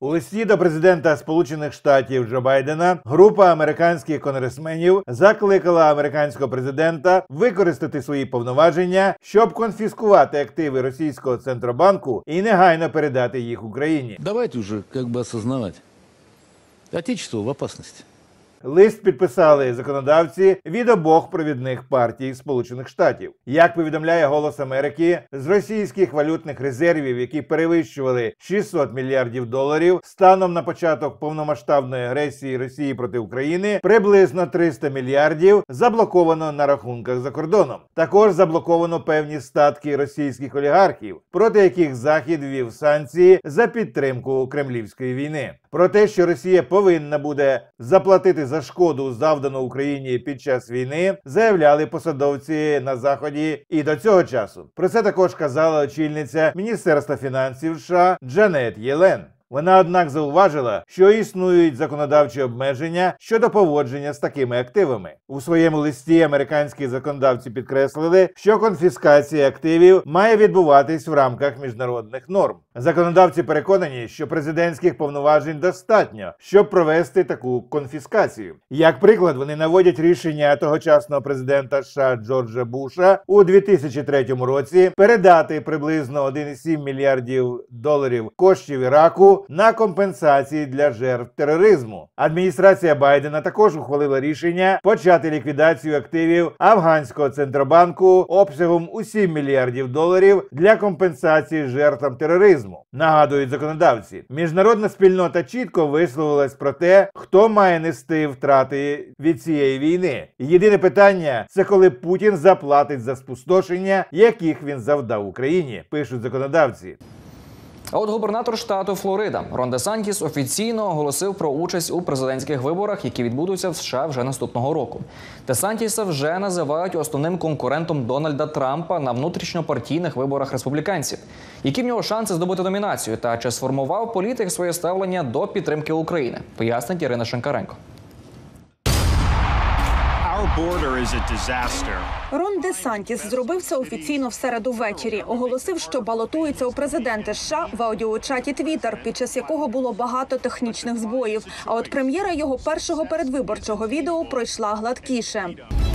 У листі до президента Сполучених Штатів Джо Байдена група американських конгресменів закликала американського президента використати свої повноваження, щоб конфіскувати активи російського Центробанку і негайно передати їх Україні. Давайте уже осознавать. Отечество в опасности. Лист підписали законодавці від обох провідних партій Сполучених Штатів. Як повідомляє «Голос Америки», з російських валютних резервів, які перевищували 600 мільярдів доларів, станом на початок повномасштабної агресії Росії проти України, приблизно 300 мільярдів заблоковано на рахунках за кордоном. Також заблоковано певні статки російських олігархів, проти яких Захід ввів санкції за підтримку кремлівської війни. Про те, що Росія повинна буде заплатити за шкоду, завдану Україні під час війни, заявляли посадовці на Заході і до цього часу. Про це також казала очільниця Міністерства фінансів США Джанет Єлен. Вона, однак, зауважила, що існують законодавчі обмеження щодо поводження з такими активами. У своєму листі американські законодавці підкреслили, що конфіскація активів має відбуватись в рамках міжнародних норм. Законодавці переконані, що президентських повноважень достатньо, щоб провести таку конфіскацію. Як приклад, вони наводять рішення тогочасного президента США Джорджа Буша у 2003 році передати приблизно 1,7 мільярдів доларів коштів Іраку на компенсації для жертв тероризму. Адміністрація Байдена також ухвалила рішення почати ліквідацію активів афганського Центробанку обсягом у 7 мільярдів доларів для компенсації жертвам тероризму. Нагадують законодавці, міжнародна спільнота чітко висловилась про те, хто має нести втрати від цієї війни. Єдине питання – це коли Путін заплатить за спустошення, яких він завдав Україні, пишуть законодавці. А от губернатор штату Флорида Рон Десантіс офіційно оголосив про участь у президентських виборах, які відбудуться в США вже наступного року. Десантіса вже називають основним конкурентом Дональда Трампа на внутрішньопартійних виборах республіканців. Які в нього шанси здобути номінацію та чи сформував політик своє ставлення до підтримки України? Пояснить Ірина Шинкаренко. Рон Десантіс зробив це офіційно в середу ввечері. Оголосив, що балотується у президенти США в аудіочаті Twitter, під час якого було багато технічних збоїв. А от прем'єра його першого передвиборчого відео пройшла гладкіше.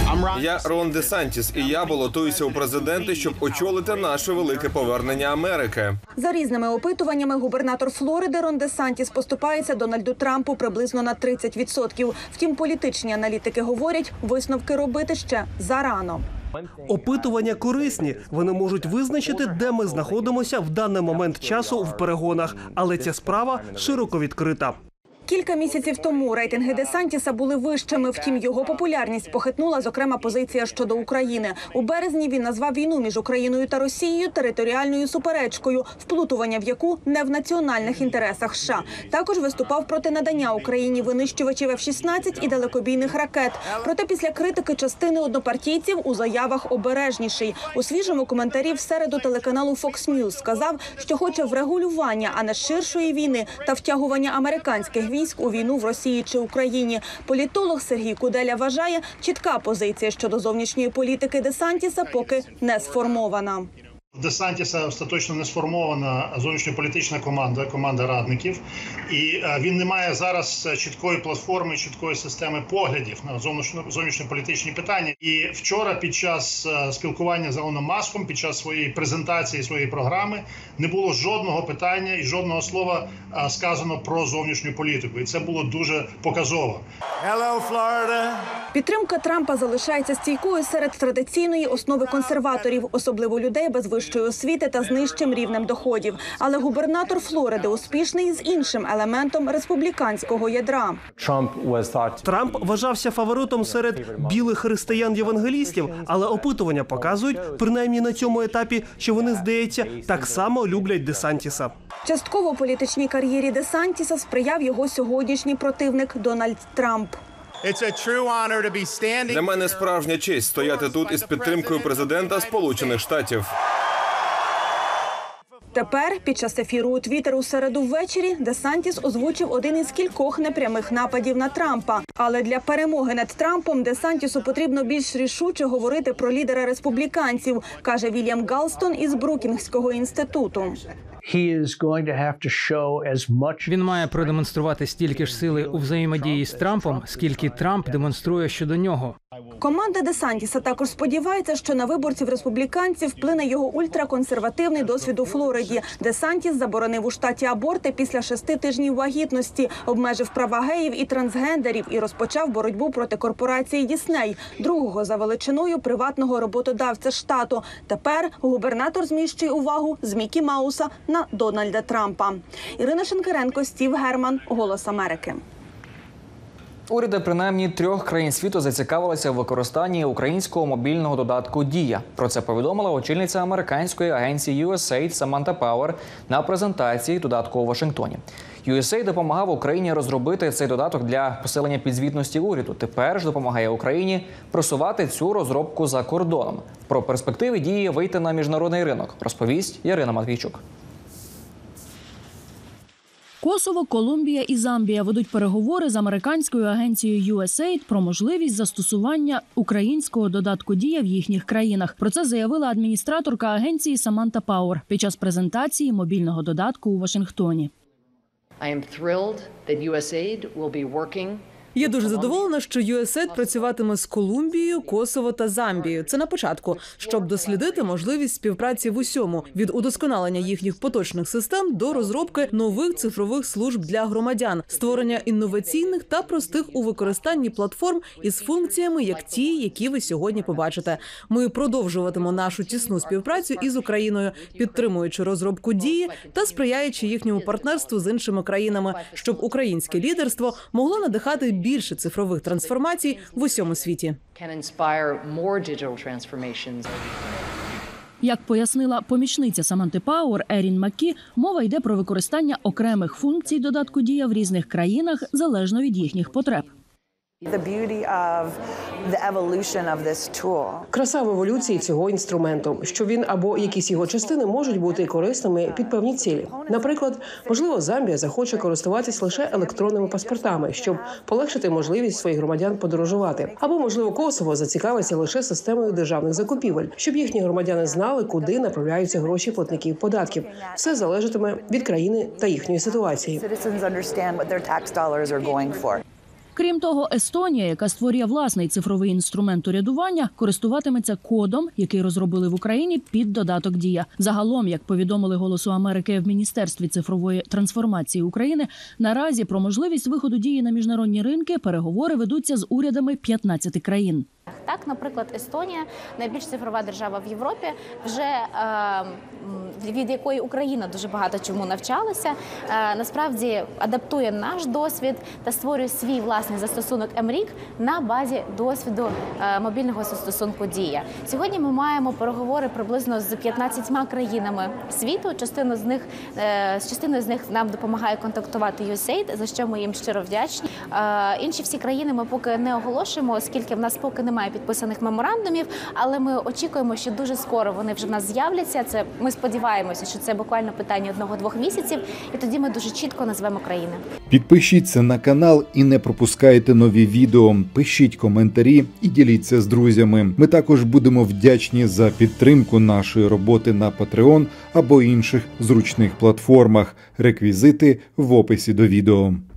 Я Рон Десантіс, і я балотуюся у президенти, щоб очолити наше велике повернення Америки. За різними опитуваннями, губернатор Флориди Рон Десантіс поступається Дональду Трампу приблизно на 30%. Втім, політичні аналітики говорять, висновки робити ще зарано. Опитування корисні. Вони можуть визначити, де ми знаходимося в даний момент часу в перегонах. Але ця справа широко відкрита. Кілька місяців тому рейтинги Десантіса були вищими, втім його популярність похитнула, зокрема, позиція щодо України. У березні він назвав війну між Україною та Росією територіальною суперечкою, вплутування в яку не в національних інтересах США. Також виступав проти надання Україні винищувачів F-16 і далекобійних ракет. Проте після критики частини однопартійців у заявах обережніший. У свіжому коментарі в середу телеканалу Fox News сказав, що хоче врегулювання, а не ширшої війни та втягування американських військ у війну в Росії чи Україні. Політолог Сергій Куделя вважає, чітка позиція щодо зовнішньої політики Десантіса поки не сформована. В Десантіса остаточно не сформована зовнішньополітична команда радників, і він не має зараз чіткої платформи, чіткої системи поглядів на зовнішньополітичні питання. І вчора під час спілкування з Ілоном Маском, під час своєї презентації, своєї програми, не було жодного питання і жодного слова сказано про зовнішню політику. І це було дуже показово. Hello, Florida. Підтримка Трампа залишається стійкою серед традиційної основи консерваторів, особливо людей без вищої освіти та з нижчим рівнем доходів. Але губернатор Флориди успішний з іншим елементом республіканського ядра. Трамп вважався фаворитом серед білих християн-євангелістів, але опитування показують, принаймні на цьому етапі, що вони, здається, так само люблять Десантіса. Частково політичній кар'єрі Десантіса сприяв його сьогоднішній противник Дональд Трамп. Для мене справжня честь стояти тут із підтримкою президента Сполучених Штатів. Тепер, під час ефіру у Твіттер у середу ввечері, Десантіс озвучив один із кількох непрямих нападів на Трампа. Але для перемоги над Трампом Десантісу потрібно більш рішуче говорити про лідера республіканців, каже Вільям Галстон із Брукінгського інституту. Він має продемонструвати стільки ж сили у взаємодії з Трампом, скільки Трамп демонструє щодо нього. Команда Десантіса також сподівається, що на виборців республіканців вплине його ультраконсервативний досвід у Флориді. Десантіс заборонив у штаті аборти після 6 тижнів вагітності, обмежив права геїв і трансгендерів і розпочав боротьбу проти корпорації Дісней, другого за величиною приватного роботодавця штату. Тепер губернатор зміщує увагу з Мікі Мауса на Дональда Трампа. Ірина Шенкаренко, Стів Герман, «Голос Америки». Уряди принаймні 3 країн світу зацікавилися в використанні українського мобільного додатку «Дія». Про це повідомила очільниця американської агенції USAID Саманта Пауер на презентації додатку у Вашингтоні. USAID допомагав Україні розробити цей додаток для посилення підзвітності уряду. Тепер ж допомагає Україні просувати цю розробку за кордоном. Про перспективи «Дії» вийти на міжнародний ринок розповість Ярина Матвійчук. Косово, Колумбія і Замбія ведуть переговори з американською агенцією USAID про можливість застосування українського додатку «Дія» в їхніх країнах. Про це заявила адміністраторка агенції Саманта Пауер під час презентації мобільного додатку у Вашингтоні. Я дуже задоволена, що USAID працюватиме з Колумбією, Косово та Замбією. Це на початку, щоб дослідити можливість співпраці в усьому – від удосконалення їхніх поточних систем до розробки нових цифрових служб для громадян, створення інноваційних та простих у використанні платформ із функціями, як ті, які ви сьогодні побачите. Ми продовжуватимемо нашу тісну співпрацю із Україною, підтримуючи розробку «Дії» та сприяючи їхньому партнерству з іншими країнами, щоб українське лідерство могло надихати більше цифрових трансформацій в усьому світі. Як пояснила помічниця Саманти Пауер Ерін Маккі, мова йде про використання окремих функцій додатку «Дія» в різних країнах залежно від їхніх потреб. Краса в еволюції цього інструменту, що він або якісь його частини можуть бути корисними під певні цілі. Наприклад, можливо, Замбія захоче користуватись лише електронними паспортами, щоб полегшити можливість своїх громадян подорожувати. Або, можливо, Косово зацікавиться лише системою державних закупівель, щоб їхні громадяни знали, куди направляються гроші платників податків. Все залежатиме від країни та їхньої ситуації. Крім того, Естонія, яка створює власний цифровий інструмент урядування, користуватиметься кодом, який розробили в Україні під додаток «Дія». Загалом, як повідомили «Голосу Америки» в Міністерстві цифрової трансформації України, наразі про можливість виходу «Дії» на міжнародні ринки переговори ведуться з урядами 15 країн. Так, наприклад, Естонія – найбільш цифрова держава в Європі, вже від якої Україна дуже багато чому навчалася, насправді адаптує наш досвід та створює свій власний застосунок МРІК на базі досвіду мобільного застосунку «Дія». Сьогодні ми маємо переговори приблизно з 15 країнами світу. З частиною з них нам допомагає контактувати USAID, за що ми їм щиро вдячні. Інші всі країни ми поки не оголошуємо, оскільки в нас поки немає підписаних меморандумів, але ми очікуємо, що дуже скоро вони вже в нас з'являться. Ми сподіваємося, що це буквально питання 1-2 місяців, і тоді ми дуже чітко назвемо країни. Підпишіться на канал і не пропускайте нові відео. Пишіть коментарі і діліться з друзями. Ми також будемо вдячні за підтримку нашої роботи на Patreon або інших зручних платформах. Реквізити в описі до відео.